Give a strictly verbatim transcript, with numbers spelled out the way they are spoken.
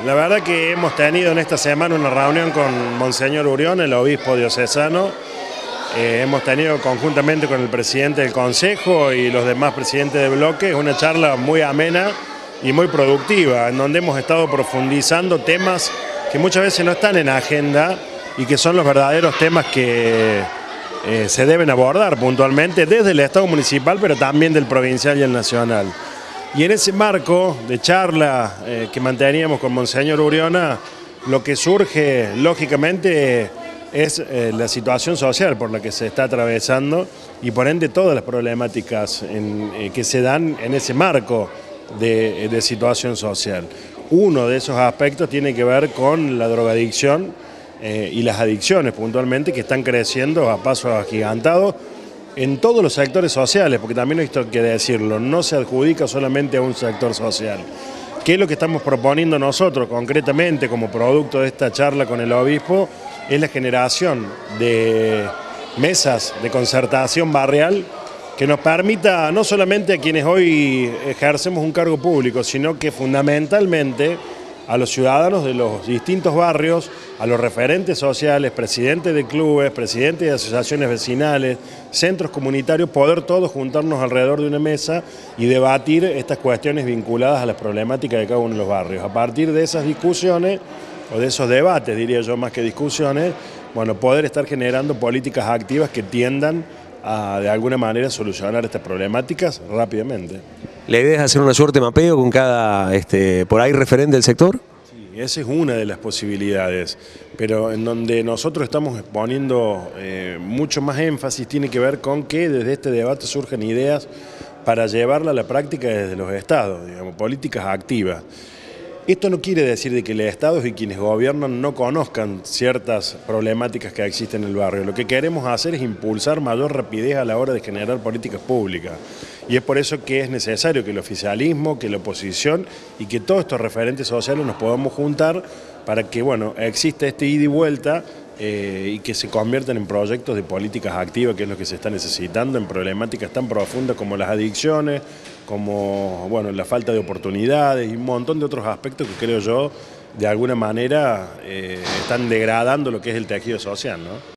la verdad que hemos tenido en esta semana una reunión con Monseñor Urión, el obispo diocesano. Eh, hemos tenido conjuntamente con el presidente del Consejo y los demás presidentes de bloque una charla muy amena y muy productiva, en donde hemos estado profundizando temas que muchas veces no están en agenda y que son los verdaderos temas que eh, se deben abordar puntualmente desde el Estado municipal, pero también del provincial y el nacional. Y en ese marco de charla eh, que manteníamos con Monseñor Uriona, lo que surge lógicamente es eh, la situación social por la que se está atravesando y por ende todas las problemáticas en, eh, que se dan en ese marco de, de situación social. Uno de esos aspectos tiene que ver con la drogadicción eh, y las adicciones puntualmente, que están creciendo a pasos agigantados en todos los sectores sociales, porque también hay que decirlo, no se adjudica solamente a un sector social. ¿Qué es lo que estamos proponiendo nosotros concretamente como producto de esta charla con el obispo? Es la generación de mesas de concertación barrial que nos permita, no solamente a quienes hoy ejercemos un cargo público, sino que fundamentalmente a los ciudadanos de los distintos barrios, a los referentes sociales, presidentes de clubes, presidentes de asociaciones vecinales, centros comunitarios, poder todos juntarnos alrededor de una mesa y debatir estas cuestiones vinculadas a las problemáticas de cada uno de los barrios. A partir de esas discusiones, o de esos debates, diría yo, más que discusiones, bueno, poder estar generando políticas activas que tiendan a, de alguna manera, solucionar estas problemáticas rápidamente. ¿La idea es hacer una suerte de mapeo con cada, este, por ahí, referente del sector? Sí, esa es una de las posibilidades, pero en donde nosotros estamos poniendo eh, mucho más énfasis tiene que ver con que desde este debate surgen ideas para llevarla a la práctica desde los estados, digamos, políticas activas. Esto no quiere decir de que los estados y quienes gobiernan no conozcan ciertas problemáticas que existen en el barrio. Lo que queremos hacer es impulsar mayor rapidez a la hora de generar políticas públicas. Y es por eso que es necesario que el oficialismo, que la oposición y que todos estos referentes sociales nos podamos juntar para que, bueno, exista este ida y vuelta eh, y que se conviertan en proyectos de políticas activas, que es lo que se está necesitando en problemáticas tan profundas como las adicciones, como bueno, la falta de oportunidades y un montón de otros aspectos que creo yo de alguna manera eh, están degradando lo que es el tejido social, ¿no?